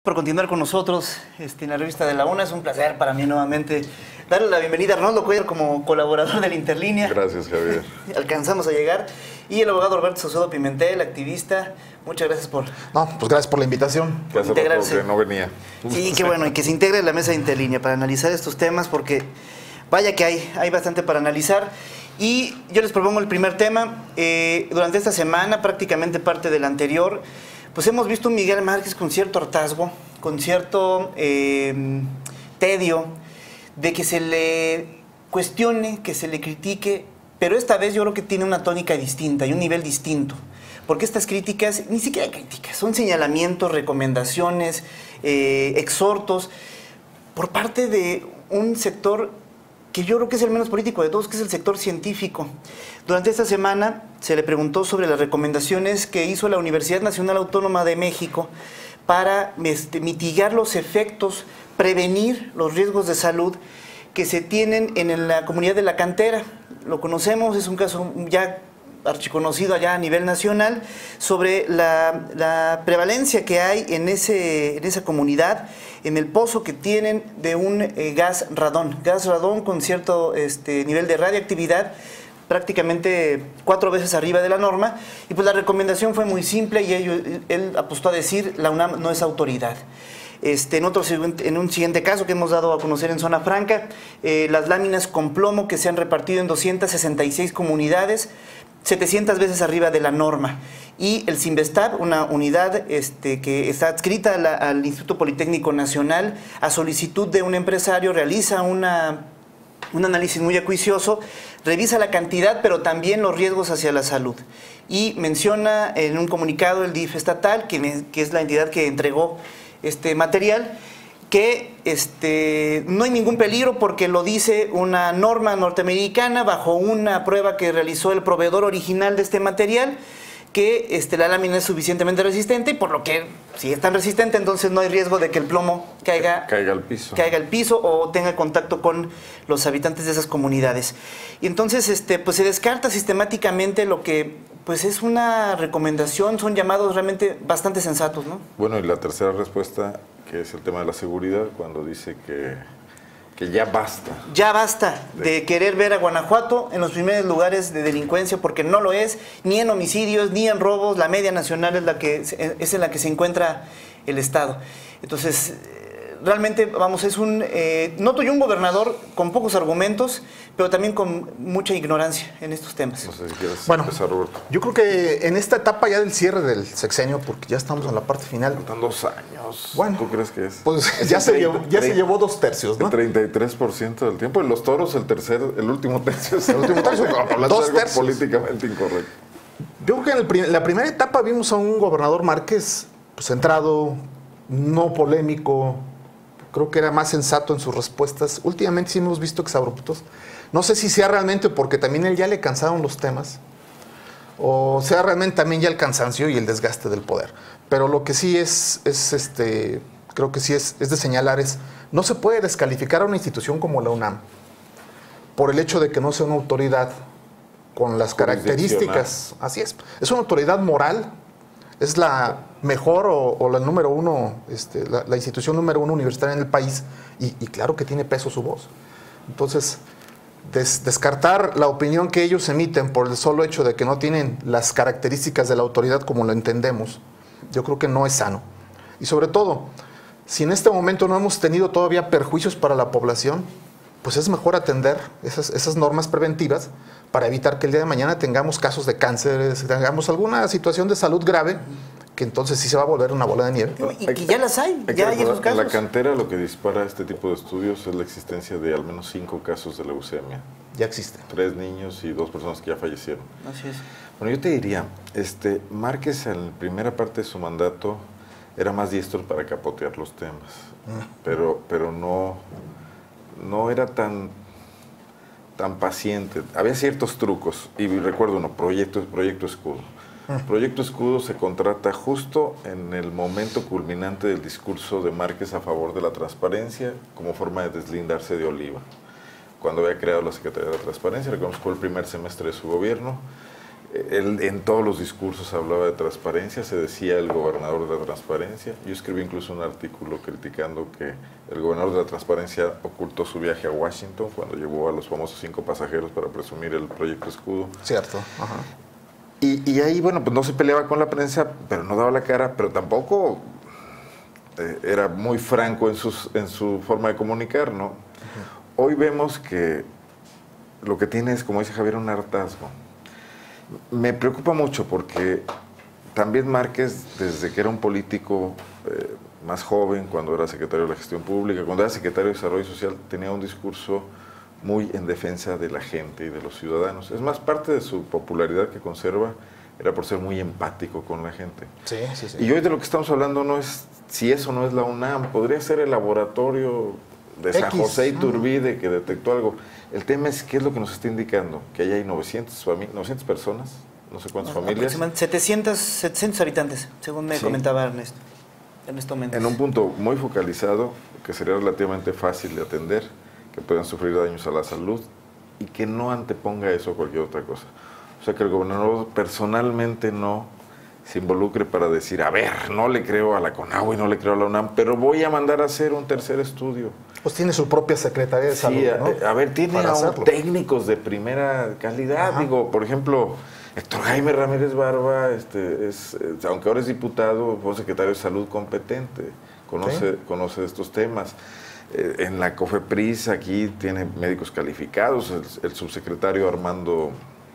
por continuar con nosotros en la revista de la UNA. Es un placer para mí nuevamente darle la bienvenida a Arnoldo Cuellar como colaborador de la Interlínea. Gracias, Javier. Alcanzamos a llegar. Y el abogado Roberto Saucedo Pimentel, activista. Muchas gracias por... No, pues gracias por la invitación. Que hace rato que no venía. Sí, qué bueno, y que se integre en la mesa de Interlínea para analizar estos temas, porque vaya que hay bastante para analizar. Y yo les propongo el primer tema. Durante esta semana, prácticamente parte del anterior, pues hemos visto un Miguel Márquez con cierto hartazgo, con cierto tedio, de que se le cuestione, que se le critique, pero esta vez yo creo que tiene una tónica distinta y un nivel distinto. Porque estas críticas, ni siquiera críticas, son señalamientos, recomendaciones, exhortos, por parte de un sector que yo creo que es el menos político de todos, que es el sector científico. Durante esta semana se le preguntó sobre las recomendaciones que hizo la Universidad Nacional Autónoma de México para mitigar los efectos, prevenir los riesgos de salud que se tienen en la comunidad de La Cantera. Lo conocemos, es un caso ya archiconocido allá a nivel nacional, sobre la prevalencia que hay en esa comunidad, en el pozo que tienen de un gas radón con cierto nivel de radioactividad, prácticamente 4 veces arriba de la norma. Y pues la recomendación fue muy simple y él apostó a decir: la UNAM no es autoridad. En un siguiente caso que hemos dado a conocer en Zona Franca, las láminas con plomo que se han repartido en 266 comunidades, 700 veces arriba de la norma. Y el Cinvestav, una unidad que está adscrita al Instituto Politécnico Nacional, a solicitud de un empresario, realiza un análisis muy acuicioso, revisa la cantidad, pero también los riesgos hacia la salud. Y menciona en un comunicado el DIF estatal, que es la entidad que entregó este material, que no hay ningún peligro porque lo dice una norma norteamericana bajo una prueba que realizó el proveedor original de este material, que la lámina es suficientemente resistente, y por lo que, si es tan resistente, entonces no hay riesgo de que el plomo caiga al piso o tenga contacto con los habitantes de esas comunidades. Y entonces pues se descarta sistemáticamente lo que pues es una recomendación, son llamados realmente bastante sensatos, ¿no? Bueno, y la tercera respuesta, que es el tema de la seguridad, cuando dice que ya basta. Ya basta de querer ver a Guanajuato en los primeros lugares de delincuencia, porque no lo es, ni en homicidios, ni en robos. La media nacional es en la que se encuentra el Estado. Entonces, realmente, vamos, noto yo un gobernador con pocos argumentos, pero también con mucha ignorancia en estos temas. No sé si quieres empezar, Roberto. Yo creo que en esta etapa ya del cierre del sexenio, porque ya estamos en la parte final. Faltan 2 años. Bueno, ¿tú crees que es? Pues ya se llevó 2 tercios, ¿no? El 33% del tiempo. En los toros, el último tercio. El último tercio, 2 tercios. Políticamente incorrecto. Yo creo que en la primera etapa vimos a un gobernador Márquez centrado, no polémico. Creo que era más sensato en sus respuestas. Últimamente sí hemos visto exabruptos. No sé si sea realmente porque también él ya le cansaron los temas, o sea realmente también ya el cansancio y el desgaste del poder. Pero lo que sí creo que sí es de señalar no se puede descalificar a una institución como la UNAM por el hecho de que no sea una autoridad con las características. Así es una autoridad moral. Es la mejor o la número uno, la institución número 1 universitaria en el país, y claro que tiene peso su voz. Entonces, descartar la opinión que ellos emiten por el solo hecho de que no tienen las características de la autoridad como lo entendemos, yo creo que no es sano. Y sobre todo, si en este momento no hemos tenido todavía perjuicios para la población, pues es mejor atender esas normas preventivas para evitar que el día de mañana tengamos casos de cáncer, tengamos alguna situación de salud grave, que entonces sí se va a volver una bola de nieve. Y que ya las hay esos casos. En La Cantera lo que dispara este tipo de estudios es la existencia de al menos 5 casos de leucemia. Ya existe. 3 niños y 2 personas que ya fallecieron. Así es. Bueno, yo te diría, Márquez en la primera parte de su mandato era más diestro para capotear los temas, pero no era tan paciente. Había ciertos trucos, y recuerdo uno, Proyecto Escudo. Proyecto Escudo se contrata justo en el momento culminante del discurso de Márquez a favor de la transparencia, como forma de deslindarse de Oliva. Cuando había creado la Secretaría de la Transparencia, recordemos que fue el primer semestre de su gobierno, Él en todos los discursos hablaba de transparencia, se decía el gobernador de la transparencia. Yo escribí incluso un artículo criticando que el gobernador de la transparencia ocultó su viaje a Washington cuando llevó a los famosos 5 pasajeros para presumir el proyecto Escudo. Cierto. Ajá. Y ahí, bueno, pues no se peleaba con la prensa, pero no daba la cara, pero tampoco era muy franco en su forma de comunicar, ¿no? Hoy vemos que lo que tiene es, como dice Javier, un hartazgo. Me preocupa mucho porque también Márquez, desde que era un político más joven, cuando era secretario de la Gestión Pública, cuando era secretario de Desarrollo Social, tenía un discurso muy en defensa de la gente y de los ciudadanos. Es más, parte de su popularidad que conserva era por ser muy empático con la gente. Sí, sí, sí. Y hoy de lo que estamos hablando no es si eso no es la UNAM, podría ser el laboratorio de San José Iturbide que detectó algo. El tema es qué es lo que nos está indicando, que ahí hay 900 personas, no sé cuántas familias. 700 habitantes, según me comentaba Ernesto Méndez. En un punto muy focalizado, que sería relativamente fácil de atender, que puedan sufrir daños a la salud y que no anteponga eso a cualquier otra cosa. O sea, que el gobernador personalmente no se involucre para decir, a ver, no le creo a la CONAGUA y no le creo a la UNAM, pero voy a mandar a hacer un tercer estudio. Pues tiene su propia Secretaría de Salud, ¿no? A ver, tiene técnicos de primera calidad. Ajá. Digo, por ejemplo, Héctor Jaime Ramírez Barba, aunque ahora es diputado, fue secretario de Salud competente, conoce estos temas. En la COFEPRIS aquí tiene médicos calificados, el subsecretario Armando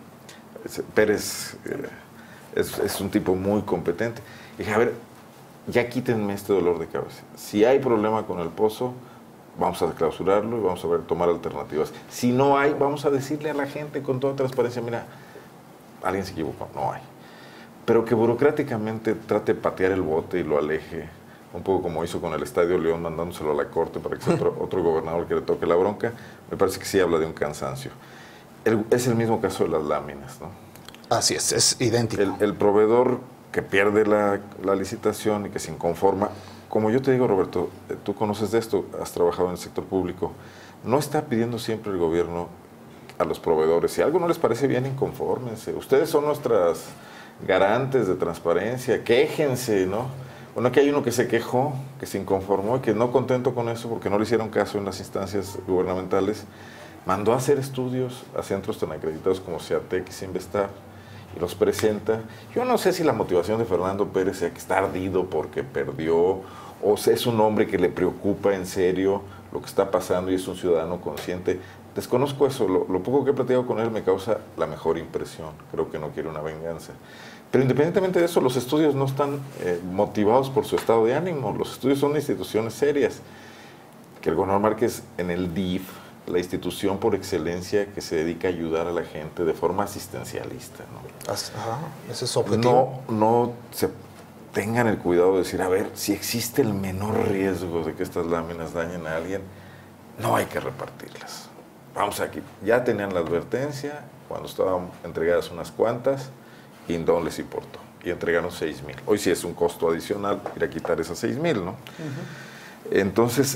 Pérez es un tipo muy competente. Y dije, a ver, ya quítenme este dolor de cabeza. Si hay problema con el pozo, vamos a clausurarlo y vamos a tomar alternativas. Si no hay, vamos a decirle a la gente con toda transparencia, mira, alguien se equivocó, no hay. Pero que burocráticamente trate de patear el bote y lo aleje, un poco como hizo con el Estadio León, mandándoselo a la corte para que sea otro gobernador que le toque la bronca, me parece que sí habla de un cansancio. Es el mismo caso de las láminas, ¿no? Así es idéntico. El proveedor que pierde la licitación y que se inconforma, como yo te digo, Roberto, tú conoces de esto, has trabajado en el sector público, no está pidiendo siempre el gobierno a los proveedores. Si algo no les parece bien, inconfórmense. Ustedes son nuestras garantes de transparencia, quéjense, ¿no? Bueno, aquí hay uno que se quejó, que se inconformó y que no contento con eso porque no le hicieron caso en las instancias gubernamentales, mandó a hacer estudios a centros tan acreditados como Seatec y Investar y los presenta. Yo no sé si la motivación de Fernando Pérez sea que está ardido porque perdió o si es un hombre que le preocupa en serio lo que está pasando y es un ciudadano consciente. Desconozco eso, lo poco que he platicado con él me causa la mejor impresión, creo que no quiere una venganza. Pero independientemente de eso, los estudios no están motivados por su estado de ánimo, los estudios son instituciones serias. Que el gobernador Márquez en el DIF, la institución por excelencia que se dedica a ayudar a la gente de forma asistencialista, ¿no? Ajá, ese es su objetivo. No se tengan el cuidado de decir, a ver, si existe el menor riesgo de que estas láminas dañen a alguien, no hay que repartirlas. Vamos aquí, ya tenían la advertencia, cuando estaban entregadas unas cuantas, y no les importó, y entregaron 6,000. Hoy sí es un costo adicional ir a quitar esas 6,000, ¿no? Entonces,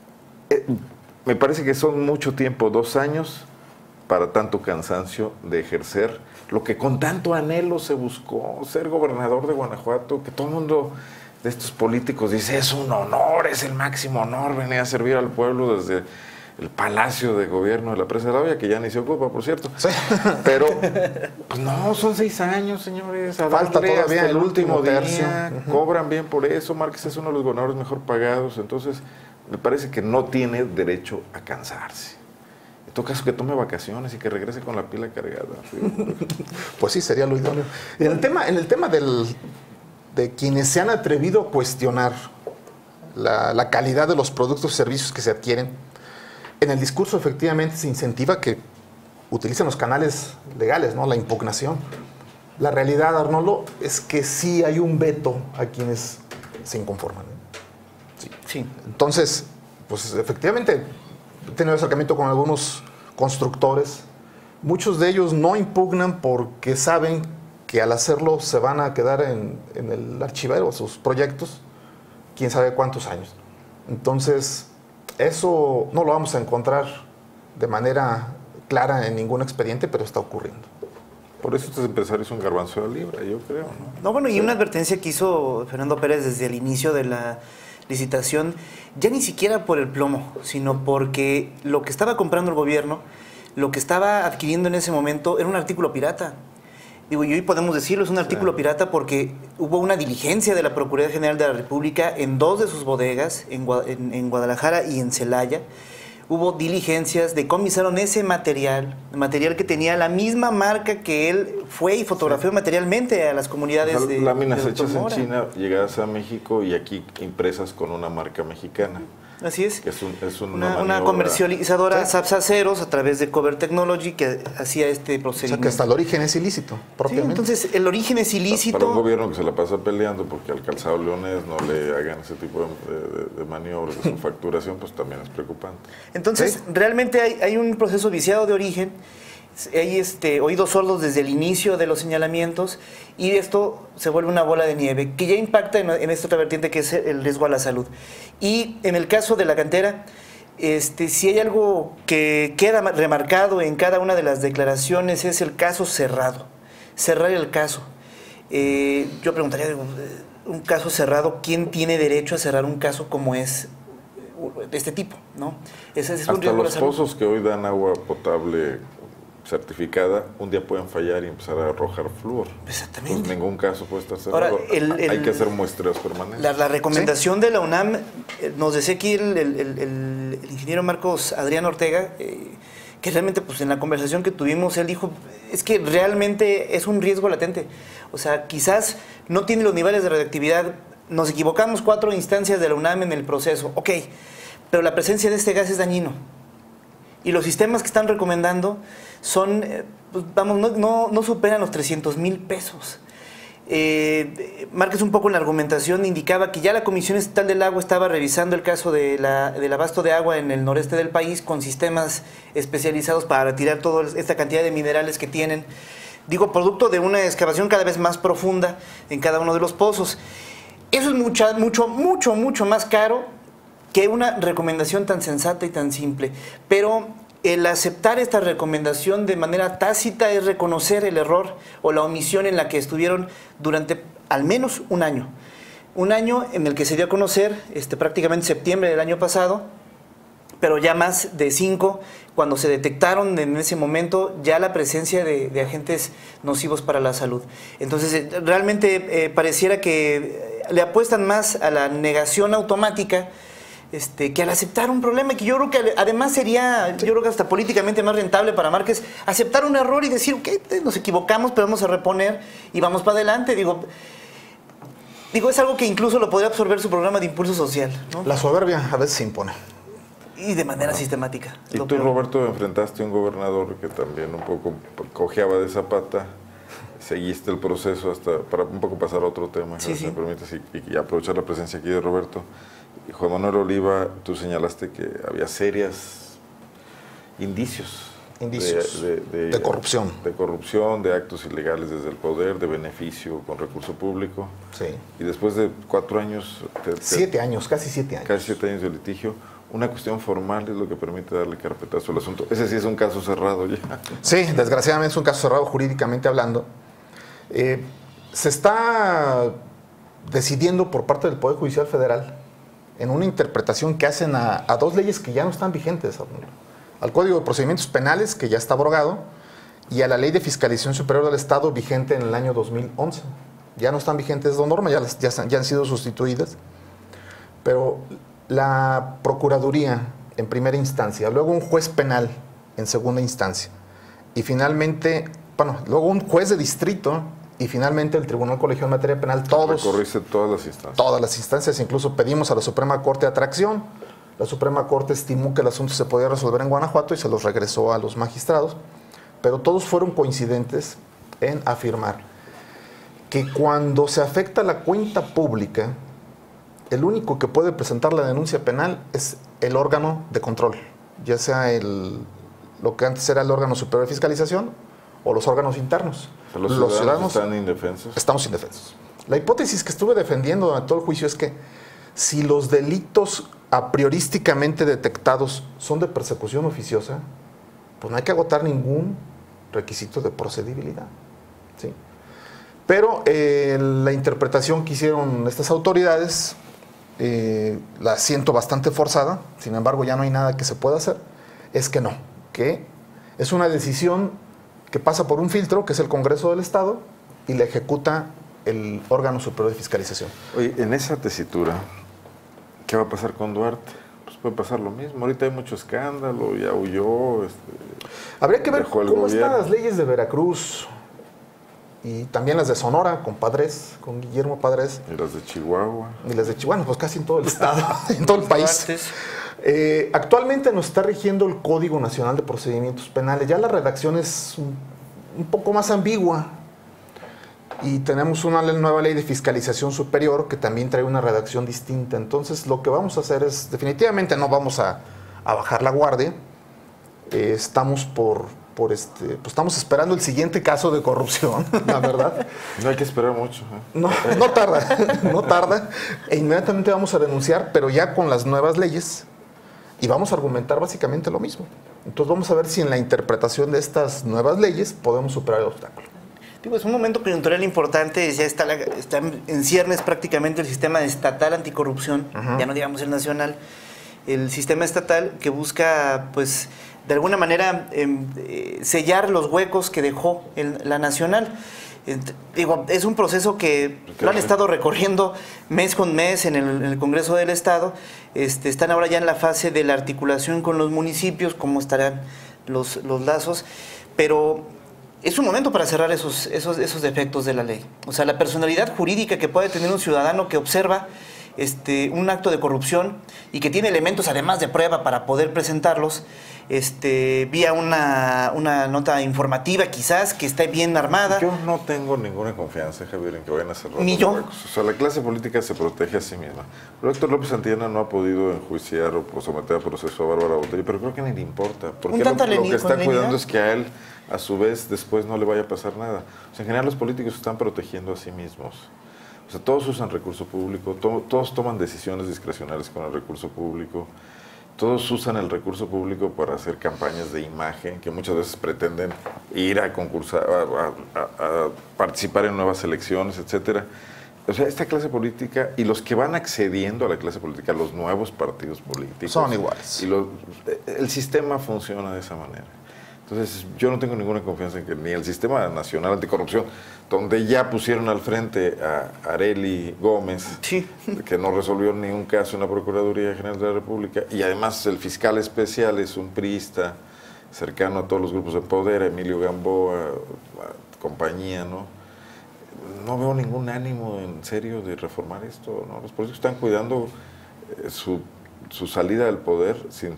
me parece que son mucho tiempo, 2 años, para tanto cansancio de ejercer lo que con tanto anhelo se buscó, ser gobernador de Guanajuato, que todo el mundo de estos políticos dice, es un honor, es el máximo honor venir a servir al pueblo desde el Palacio de Gobierno de la Presa de la Hoya, que ya ni se ocupa, por cierto. Sí. Pero, pues no, son 6 años, señores. Falta todavía el último día. Cobran bien por eso. Márquez es uno de los gobernadores mejor pagados. Entonces, me parece que no tiene derecho a cansarse. En todo caso, que tome vacaciones y que regrese con la pila cargada. ¿Sí? Pues sí, sería lo idóneo. En el tema de quienes se han atrevido a cuestionar la calidad de los productos y servicios que se adquieren, en el discurso efectivamente se incentiva que utilicen los canales legales, ¿no? La impugnación. La realidad, Arnoldo, es que sí hay un veto a quienes se inconforman, ¿no? Sí. Entonces, pues efectivamente, he tenido acercamiento con algunos constructores. Muchos de ellos no impugnan porque saben que al hacerlo se van a quedar en el archivero sus proyectos, quién sabe cuántos años. Entonces, eso no lo vamos a encontrar de manera clara en ningún expediente, pero está ocurriendo. Por eso estos empresarios son garbanzo de libra, yo creo, ¿no? No, bueno, y una advertencia que hizo Fernando Pérez desde el inicio de la licitación, ya ni siquiera por el plomo, sino porque lo que estaba comprando el gobierno, lo que estaba adquiriendo en ese momento era un artículo pirata. Digo, y hoy podemos decirlo, es un artículo pirata porque hubo una diligencia de la Procuraduría General de la República en 2 de sus bodegas, en Guadalajara y en Celaya. Hubo diligencias, decomisaron ese material que tenía la misma marca que él fue y fotografió materialmente a las comunidades de láminas de hechas en Mora. China, llegadas a México y aquí impresas con una marca mexicana. Así es. Que es Una maniobra. comercializadora Sí. Sapsaceros a través de Cover Technology que hacía este O sea, procedimiento. que hasta el origen es ilícito, Sí, propiamente. entonces el origen es ilícito. Para un gobierno que se la pasa peleando porque al calzado leonés no le hagan ese tipo de maniobras de su facturación, pues también es preocupante. Entonces, Sí. realmente hay un proceso viciado de origen. Hay oídos sordos desde el inicio de los señalamientos y esto se vuelve una bola de nieve que ya impacta en esta otra vertiente que es el riesgo a la salud. Y en el caso de la cantera, si hay algo que queda remarcado en cada una de las declaraciones es el caso cerrado. Cerrar el caso. Yo preguntaría, un caso cerrado, ¿quién tiene derecho a cerrar un caso como es de este tipo? ¿No? Ese es un Hasta riesgo a la los salud. pozos que hoy dan agua potable certificada, un día pueden fallar y empezar a arrojar flúor. Exactamente. Pues ningún caso puede estar cerrado. Ahora, Hay que hacer muestreos permanentes. La recomendación de la UNAM, nos decía aquí el ingeniero Marcos Adrián Ortega, que realmente pues en la conversación que tuvimos, él dijo, es que realmente es un riesgo latente. O sea, quizás no tiene los niveles de radioactividad, nos equivocamos 4 instancias de la UNAM en el proceso, ok, pero la presencia de este gas es dañino. Y los sistemas que están recomendando son, pues, vamos, no superan los 300,000 pesos. Márquez un poco en la argumentación indicaba que ya la Comisión Estatal del Agua estaba revisando el caso del abasto de agua en el noreste del país con sistemas especializados para retirar toda esta cantidad de minerales que tienen. Digo, producto de una excavación cada vez más profunda en cada uno de los pozos. Eso es mucho más caro que una recomendación tan sensata y tan simple. Pero el aceptar esta recomendación de manera tácita es reconocer el error o la omisión en la que estuvieron durante al menos un año. Un año en el que se dio a conocer prácticamente septiembre del año pasado, pero ya más de 5, cuando se detectaron en ese momento ya la presencia de agentes nocivos para la salud. Entonces, realmente pareciera que le apuestan más a la negación automática que al aceptar un problema, que yo creo que además sería, yo creo que hasta políticamente más rentable para Márquez, aceptar un error y decir, ok, nos equivocamos, pero vamos a reponer y vamos para adelante. Digo, es algo que incluso lo podría absorber su programa de impulso social, ¿no? La soberbia a veces se impone. Y de manera sistemática. Y tú, Roberto, enfrentaste a un gobernador que también un poco cojeaba de esa pata, seguiste el proceso hasta, para un poco pasar a otro tema, Sí, si sí. me permites, y aprovechar la presencia aquí de Roberto. Y Juan Manuel Oliva, tú señalaste que había serios indicios. Indicios de corrupción. De corrupción, de actos ilegales desde el poder, de beneficio con recurso público. Sí. Y después de 4 años... 7 años, casi 7 años. Casi 7 años de litigio, una cuestión formal es lo que permite darle carpetazo al asunto. Ese sí es un caso cerrado ya. Sí, desgraciadamente es un caso cerrado jurídicamente hablando. Se está decidiendo por parte del Poder Judicial Federal en una interpretación que hacen a 2 leyes que ya no están vigentes, al Código de Procedimientos Penales, que ya está abrogado, y a la Ley de Fiscalización Superior del Estado, vigente en el año 2011. Ya no están vigentes dos normas, ya han sido sustituidas, pero la Procuraduría en primera instancia, luego un juez penal en segunda instancia, y finalmente, luego un juez de distrito, y finalmente el Tribunal Colegiado en Materia Penal, Recorriste todas las instancias. Todas las instancias, incluso pedimos a la Suprema Corte atracción. La Suprema Corte estimó que el asunto se podía resolver en Guanajuato y se los regresó a los magistrados, pero todos fueron coincidentes en afirmar que cuando se afecta la cuenta pública, el único que puede presentar la denuncia penal es el órgano de control, ya sea lo que antes era el órgano superior de fiscalización o los órganos internos. Los ciudadanos están indefensos. Estamos indefensos. La hipótesis que estuve defendiendo durante todo el juicio es que si los delitos a priorísticamente detectados son de persecución oficiosa, pues no hay que agotar ningún requisito de procedibilidad. ¿sí? Pero la interpretación que hicieron estas autoridades la siento bastante forzada, sin embargo ya no hay nada que se pueda hacer, es que no, que es una decisión que pasa por un filtro, que es el Congreso del Estado, y la ejecuta el órgano superior de fiscalización. Oye, en esa tesitura, ¿qué va a pasar con Duarte? Pues puede pasar lo mismo. Ahorita hay mucho escándalo, ya huyó. Habría que ver dejó el cómo están gobierno. las leyes de Veracruz y también las de Sonora, con Padres, con Guillermo Padres. Y las de Chihuahua. Y las de Chihuahua, pues casi en todo el estado, en todo el país. Partes. Actualmente nos está rigiendo el Código Nacional de Procedimientos Penales. Ya la redacción es un poco más ambigua. Y tenemos una nueva ley de fiscalización superior que también trae una redacción distinta. Entonces, lo que vamos a hacer es, definitivamente no vamos a bajar la guardia. Estamos pues estamos esperando el siguiente caso de corrupción, la verdad. No hay que esperar mucho. No tarda, no tarda. E inmediatamente vamos a denunciar, pero ya con las nuevas leyes. Y vamos a argumentar básicamente lo mismo. Entonces, vamos a ver si en la interpretación de estas nuevas leyes podemos superar el obstáculo. Digo, es un momento coyuntural importante, ya está en ciernes prácticamente el sistema estatal anticorrupción, ya no digamos el nacional, el sistema estatal que busca, pues, de alguna manera sellar los huecos que dejó la nacional. Digo, es un proceso que lo han estado recorriendo mes con mes en el Congreso del Estado. Están ahora ya en la fase de la articulación con los municipios, cómo estarán los lazos, pero es un momento para cerrar esos defectos de la ley. O sea, la personalidad jurídica que puede tener un ciudadano que observa un acto de corrupción y que tiene elementos además de prueba para poder presentarlos, vía una nota informativa quizás que esté bien armada. Yo no tengo ninguna confianza, Javier, en que vayan a cerrar Ni los yo. huecos. O sea, la clase política se protege a sí misma. Pero Héctor López Santillana no ha podido enjuiciar o someter a proceso a Bárbara Botella, pero creo que ni le importa. Porque lo que está cuidando es que a él, a su vez, después no le vaya a pasar nada. O sea, en general los políticos se están protegiendo a sí mismos. O sea, todos usan recurso público, todos toman decisiones discrecionales con el recurso público, todos usan el recurso público para hacer campañas de imagen que muchas veces pretenden ir a concursar, a participar en nuevas elecciones, etcétera. O sea, esta clase política y los que van accediendo a la clase política, los nuevos partidos políticos, son iguales. Y el sistema funciona de esa manera. Entonces, yo no tengo ninguna confianza en que ni el Sistema Nacional Anticorrupción, donde ya pusieron al frente a Arely Gómez, Sí. que no resolvió ni un caso en la Procuraduría General de la República, y además el fiscal especial es un priista cercano a todos los grupos de poder, Emilio Gamboa, compañía, ¿no? No veo ningún ánimo en serio de reformar esto, ¿no? Los políticos están cuidando su salida del poder sin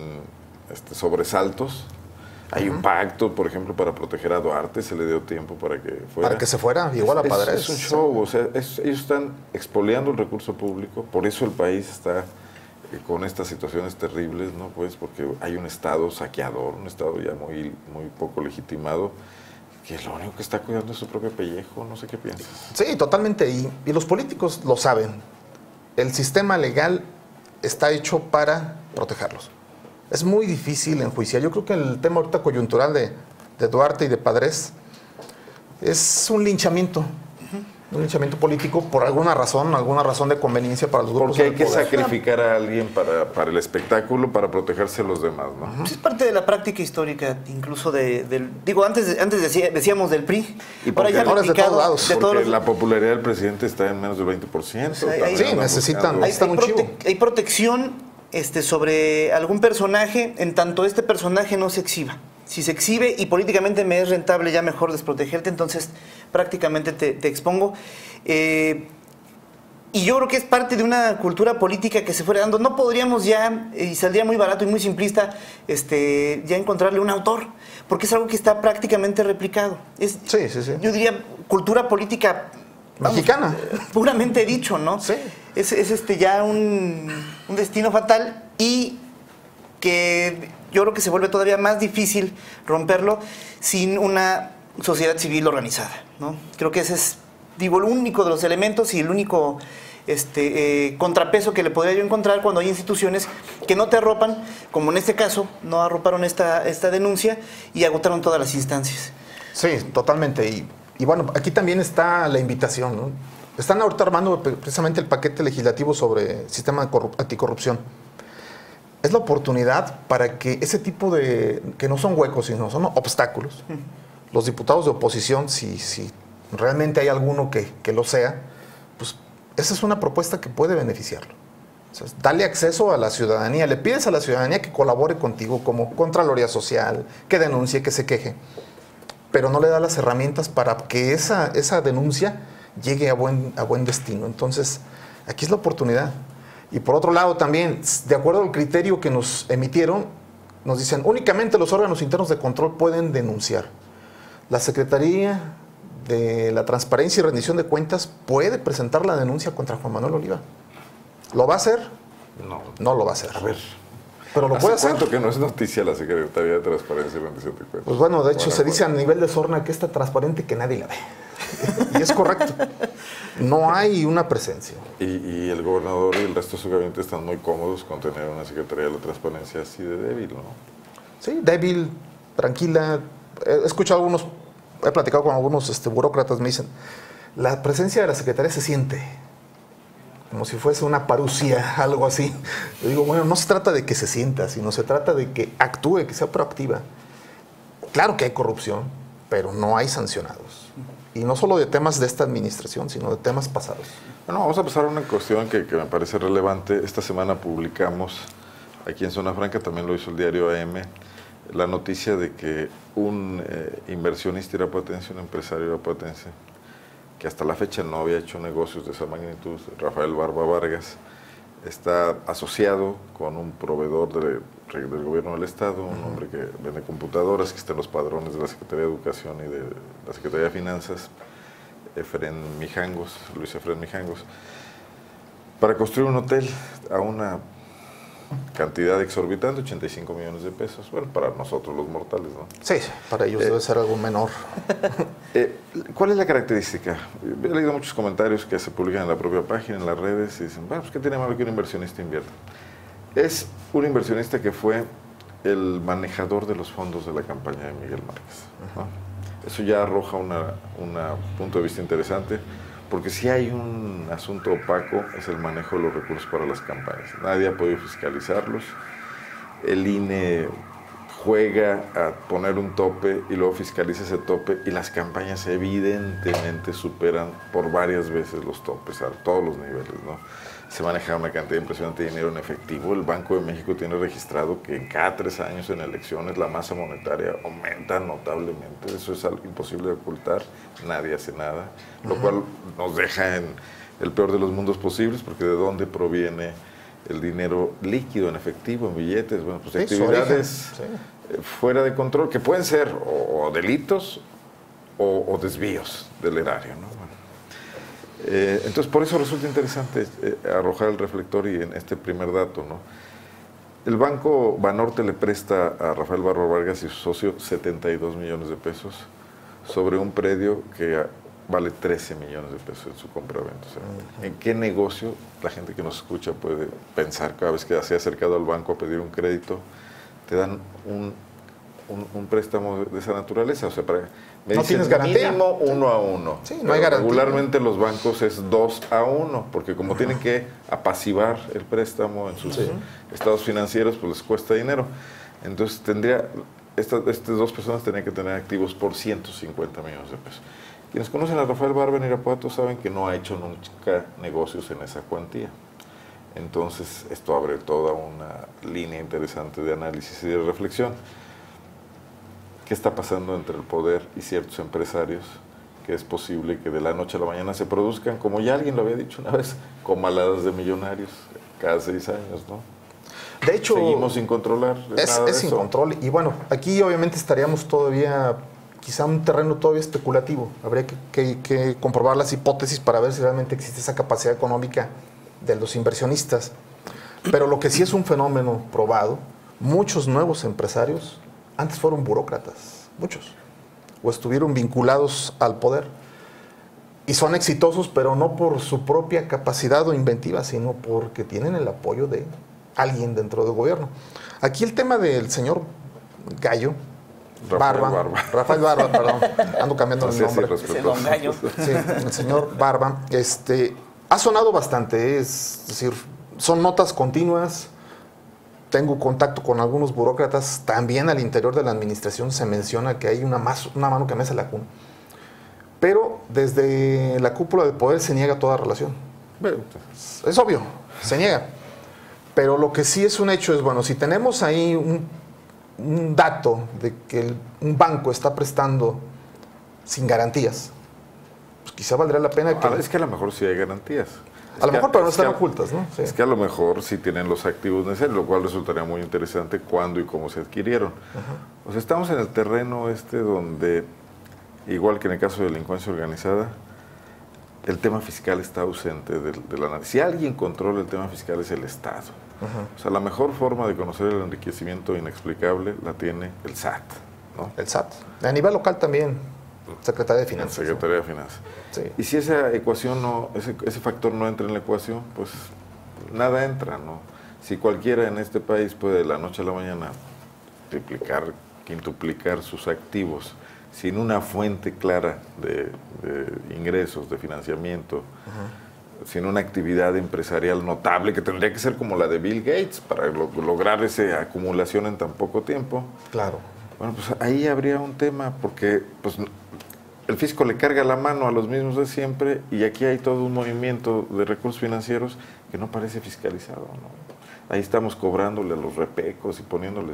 sobresaltos. Hay un pacto, por ejemplo, para proteger a Duarte, se le dio tiempo para que fuera. Para que se fuera, igual a Padres. Es un show, o sea, ellos están expoliando el recurso público, por eso el país está con estas situaciones terribles, ¿no? Pues porque hay un Estado saqueador, un Estado ya muy poco legitimado, que lo único que está cuidando es su propio pellejo, no sé qué piensas. Sí, totalmente, y los políticos lo saben. El sistema legal está hecho para protegerlos. Es muy difícil enjuiciar. Yo creo que el tema ahorita coyuntural de Duarte y de Padres es un linchamiento político por alguna razón de conveniencia para los grupos. Porque hay que poder sacrificar a alguien para el espectáculo, para protegerse a los demás, ¿no? Pues es parte de la práctica histórica, incluso antes decíamos del PRI, Y ahora ya ahora es de todos lados. Porque la popularidad del presidente está en menos del 20%. Sí, necesitan- hay un chivo. hay protección sobre algún personaje en tanto este personaje no se exhiba. Si se exhibe y políticamente me es rentable ya mejor desprotegerte, entonces prácticamente te expongo. Y yo creo que es parte de una cultura política que se fue dando. No podríamos ya, y saldría muy barato y muy simplista, ya encontrarle un autor, porque es algo que está prácticamente replicado. Sí. Yo diría cultura política Mexicana. Puramente dicho, ¿no? Sí. Es ya un destino fatal y que yo creo que se vuelve todavía más difícil romperlo sin una sociedad civil organizada, ¿no? Creo que ese es, el único de los elementos y el único contrapeso que le podría yo encontrar cuando hay instituciones que no te arropan, como en este caso, no arroparon esta denuncia y agotaron todas las instancias. Sí, totalmente. Y bueno, aquí también está la invitación, ¿no? Están ahorita armando precisamente el paquete legislativo sobre sistema anticorrupción. Es la oportunidad para que ese tipo de, que no son huecos, sino son obstáculos, los diputados de oposición, si realmente hay alguno que lo sea, pues esa es una propuesta que puede beneficiarlo. O sea, dale acceso a la ciudadanía, le pides a la ciudadanía que colabore contigo como Contraloría Social, que denuncie, que se queje, pero no le da las herramientas para que esa denuncia llegue a buen destino. Entonces, aquí es la oportunidad. Y por otro lado también, de acuerdo al criterio que nos emitieron, nos dicen, únicamente los órganos internos de control pueden denunciar. La Secretaría de la Transparencia y Rendición de Cuentas puede presentar la denuncia contra Juan Manuel Oliva. ¿Lo va a hacer? No. No lo va a hacer. A ver. Pero lo puede hacer. ¿Cuánto que no es noticia la Secretaría de Transparencia y Rendición de Cuentas? Pues bueno, de hecho Bueno, se dice a nivel de sorna que está transparente que nadie la ve. Y es correcto. No hay una presencia. Y el gobernador y el resto de su gabinete están muy cómodos con tener una Secretaría de la Transparencia así de débil, ¿no? Sí, débil, tranquila. He escuchado algunos, he platicado con algunos burócratas, me dicen, la presencia de la Secretaría se siente como si fuese una parucia, algo así. Yo digo, bueno, no se trata de que se sienta, sino se trata de que actúe, que sea proactiva. Claro que hay corrupción, pero no hay sancionados. Y no solo de temas de esta administración, sino de temas pasados. Bueno, vamos a pasar a una cuestión que me parece relevante. Esta semana publicamos, aquí en Zona Franca, también lo hizo el diario AM, la noticia de que un inversionista irapuatense, un empresario irapuatense, que hasta la fecha no había hecho negocios de esa magnitud, Rafael Barba Vargas, está asociado con un proveedor del gobierno del Estado, un hombre que vende computadoras, que está en los padrones de la Secretaría de Educación y de la Secretaría de Finanzas, Luis Efrén Mijangos, para construir un hotel a una cantidad exorbitante, 85 millones de pesos. Bueno, para nosotros los mortales, ¿no? Sí, para ellos debe ser algo menor. ¿Cuál es la característica? He leído muchos comentarios que se publican en la propia página, en las redes, y dicen, bueno, pues ¿qué tiene malo que un inversionista invierta? Es un inversionista que fue el manejador de los fondos de la campaña de Miguel Márquez, ¿no? Eso ya arroja un punto de vista interesante, porque si hay un asunto opaco es el manejo de los recursos para las campañas. Nadie ha podido fiscalizarlos. El INE juega a poner un tope y luego fiscaliza ese tope, y las campañas evidentemente superan por varias veces los topes a todos los niveles, ¿no? Se maneja una cantidad impresionante de dinero en efectivo. El Banco de México tiene registrado que en cada 3 años en elecciones la masa monetaria aumenta notablemente. Eso es algo imposible de ocultar. Nadie hace nada, lo cual nos deja en el peor de los mundos posibles, porque ¿de dónde proviene el dinero líquido en efectivo, en billetes? Bueno, pues actividades fuera de control, que pueden ser o delitos o desvíos del erario, ¿no? Entonces, por eso resulta interesante arrojar el reflector y en este primer dato, ¿no? El Banco Banorte le presta a Rafael Barba Vargas y su socio 72 millones de pesos sobre un predio que vale 13 millones de pesos en su compraventa. O sea, ¿en qué negocio la gente que nos escucha puede pensar cada vez que se ha acercado al banco a pedir un crédito? Te dan un préstamo de esa naturaleza. O sea, no tienes garantía. Mínimo 1 a 1. Sí, no hay garantía. Regularmente los bancos es 2 a 1, porque como tienen que apaciguar el préstamo en sus estados financieros, pues les cuesta dinero. Entonces estas 2 personas tenían que tener activos por 150 millones de pesos. Quienes conocen a Rafael Barba en Irapuato saben que no ha hecho nunca negocios en esa cuantía. Entonces esto abre toda una línea interesante de análisis y de reflexión. ¿Qué está pasando entre el poder y ciertos empresarios? Que es posible que de la noche a la mañana se produzcan, como ya alguien lo había dicho una vez, comaladas de millonarios cada 6 años, ¿no? De hecho, seguimos sin controlar es sin control. Y bueno, aquí obviamente estaríamos todavía, quizá un terreno todavía especulativo. Habría que comprobar las hipótesis para ver si realmente existe esa capacidad económica de los inversionistas. Pero lo que sí es un fenómeno probado, muchos nuevos empresarios antes fueron burócratas, muchos, o estuvieron vinculados al poder. Y son exitosos, pero no por su propia capacidad o inventiva, sino porque tienen el apoyo de alguien dentro del gobierno. Aquí el tema del señor Gallo Rafael Barba, perdón, ando cambiando el nombre. Ese don Gallo. Sí, el señor Barba, ha sonado bastante, es decir, son notas continuas. Tengo contacto con algunos burócratas, también al interior de la administración se menciona que hay una mano que mece la cuna. Pero desde la cúpula del poder se niega toda relación. Es obvio, se niega. Pero lo que sí es un hecho es, bueno, si tenemos ahí un dato de que un banco está prestando sin garantías, pues quizá valdría la pena que... Es que a lo mejor sí hay garantías. A lo mejor, pero no están ocultas, ¿no? Sí. Es que a lo mejor sí tienen los activos necesarios, lo cual resultaría muy interesante cuándo y cómo se adquirieron. O sea, estamos en el terreno donde, igual que en el caso de delincuencia organizada, el tema fiscal está ausente de la análisis. Si alguien controla el tema fiscal es el Estado. O sea, la mejor forma de conocer el enriquecimiento inexplicable la tiene el SAT, ¿no? El SAT. A nivel local también, Secretaría de Finanzas. Secretaría de Finanzas. Sí. Y si esa ecuación ese factor no entra en la ecuación, pues nada entra, ¿no? Si cualquiera en este país puede de la noche a la mañana triplicar, quintuplicar sus activos sin una fuente clara de ingresos, de financiamiento, sin una actividad empresarial notable, que tendría que ser como la de Bill Gates para lograr esa acumulación en tan poco tiempo. Claro. Bueno, pues ahí habría un tema, porque pues, el fisco le carga la mano a los mismos de siempre y aquí hay todo un movimiento de recursos financieros que no parece fiscalizado, ¿no? Ahí estamos cobrándole a los repecos y poniéndoles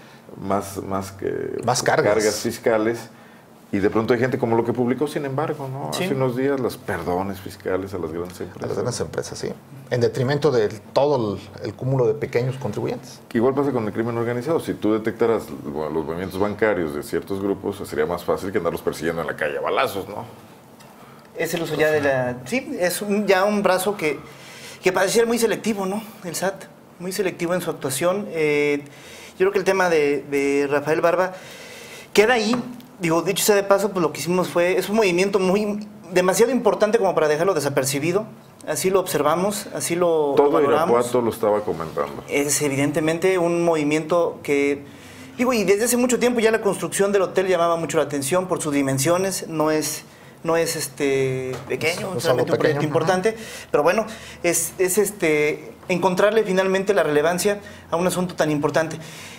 más cargas fiscales. Y de pronto hay gente como lo que publicó, sin embargo, ¿no? Sí. Hace unos días los perdones fiscales a las grandes empresas. A las grandes empresas, sí. En detrimento de todo el cúmulo de pequeños contribuyentes. Igual pasa con el crimen organizado. Si tú detectaras los movimientos bancarios de ciertos grupos, sería más fácil que andarlos persiguiendo en la calle a balazos, ¿no? Es el uso ya de la... Sí, es ya un brazo que parece ser muy selectivo, ¿no? El SAT, muy selectivo en su actuación. Yo creo que el tema de Rafael Barba queda ahí. Digo, dicho sea de paso, pues lo que hicimos es un movimiento demasiado importante como para dejarlo desapercibido. Así lo observamos, así lo valoramos. Todo Irapuato lo estaba comentando. Es evidentemente un movimiento que, y desde hace mucho tiempo ya la construcción del hotel llamaba mucho la atención por sus dimensiones. No es pequeño, es realmente un proyecto importante, pero bueno, es encontrarle finalmente la relevancia a un asunto tan importante.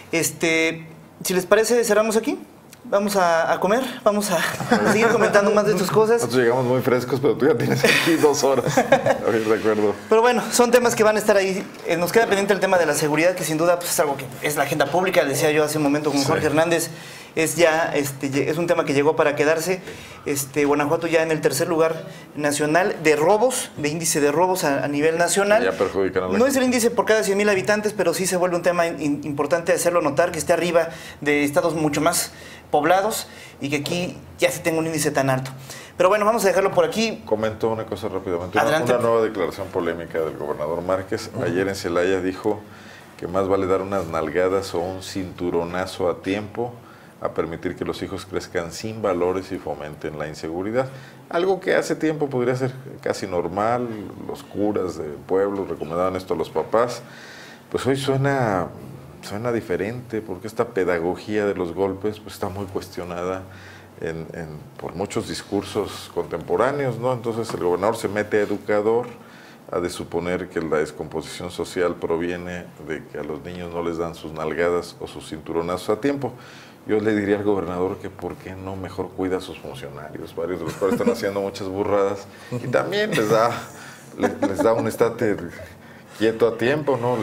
Si les parece, cerramos aquí. Vamos a comer, vamos a seguir comentando más de estas cosas. Nosotros llegamos muy frescos, pero tú ya tienes aquí 2 horas. A ver, recuerdo. Pero bueno, son temas que van a estar ahí. Nos queda pendiente el tema de la seguridad, que sin duda pues, es algo que es la agenda pública. Decía yo hace un momento con Jorge Hernández, es un tema que llegó para quedarse. Guanajuato ya en el 3er lugar nacional de robos, de índice de robos a nivel nacional. Ya perjudican a la No es el índice por cada 100,000 habitantes, pero sí se vuelve un tema importante hacerlo notar, que esté arriba de estados mucho más poblados y que aquí ya se tenga un índice tan alto. Pero bueno, vamos a dejarlo por aquí. Comento una cosa rápidamente. Adelante. Una nueva declaración polémica del gobernador Márquez. Ayer en Celaya dijo que más vale dar unas nalgadas o un cinturonazo a tiempo a permitir que los hijos crezcan sin valores y fomenten la inseguridad. Algo que hace tiempo podría ser casi normal. Los curas de pueblos recomendaban esto a los papás. Pues hoy suena diferente, porque esta pedagogía de los golpes pues, está muy cuestionada por muchos discursos contemporáneos, ¿no? Entonces el gobernador se mete a educador, a de suponer que la descomposición social proviene de que a los niños no les dan sus nalgadas o sus cinturonazos a tiempo. Yo le diría al gobernador que por qué no mejor cuida a sus funcionarios, varios de los cuales están haciendo muchas burradas, y también les da un estate quieto a tiempo, ¿no?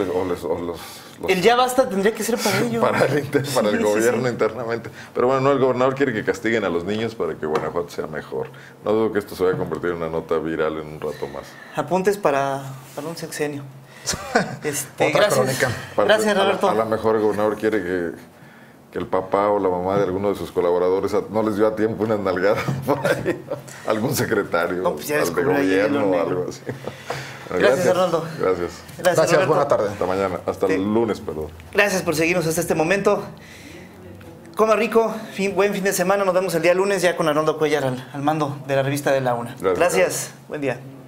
El ya basta tendría que ser para ellos. Para el gobierno internamente. Pero bueno, no, el gobernador quiere que castiguen a los niños para que Guanajuato sea mejor. No dudo que esto se vaya a convertir en una nota viral en un rato más. Apuntes para un sexenio. Otra gracias. crónica. Gracias, Roberto. A lo mejor el gobernador quiere que el papá o la mamá de alguno de sus colaboradores no les dio a tiempo una nalgada por ahí. Algún secretario, no, pues ya de gobierno o algo así. Gracias, Arnoldo. Gracias. Buena tarde. Hasta mañana. Hasta el lunes, perdón. Gracias por seguirnos hasta este momento. Coma rico, buen fin de semana. Nos vemos el día lunes ya con Arnoldo Cuellar al mando de la revista de La Una. Gracias. Buen día.